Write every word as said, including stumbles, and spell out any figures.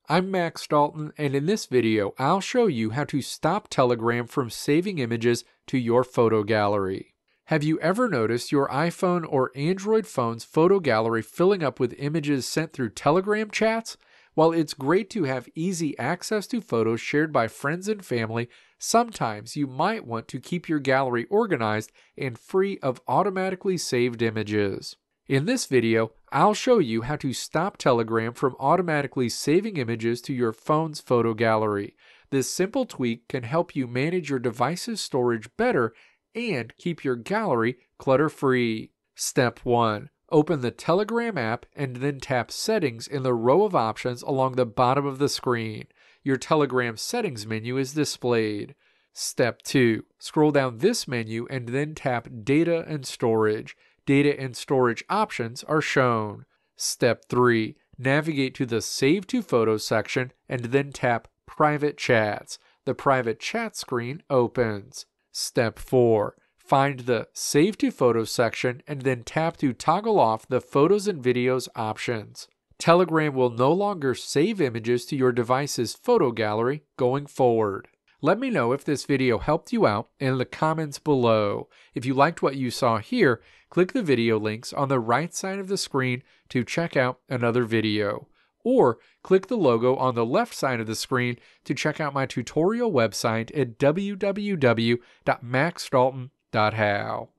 I'm Max Dalton, and in this video, I'll show you how to stop Telegram from saving images to your photo gallery. Have you ever noticed your iPhone or Android phone's photo gallery filling up with images sent through Telegram chats? While it's great to have easy access to photos shared by friends and family, sometimes you might want to keep your gallery organized and free of automatically saved images. In this video, I'll show you how to stop Telegram from automatically saving images to your phone's photo gallery. This simple tweak can help you manage your device's storage better and keep your gallery clutter-free. Step one. Open the Telegram app and then tap Settings in the row of options along the bottom of the screen. Your Telegram settings menu is displayed. Step two. Scroll down this menu and then tap Data and Storage. Data and storage options are shown. Step three. Navigate to the Save to Photos section and then tap Private Chats. The private chat screen opens. Step four. Find the Save to Photos section and then tap to toggle off the Photos and Videos options. Telegram will no longer save images to your device's photo gallery going forward. Let me know if this video helped you out in the comments below. If you liked what you saw here, click the video links on the right side of the screen to check out another video. Or click the logo on the left side of the screen to check out my tutorial website at w w w dot max dalton dot how.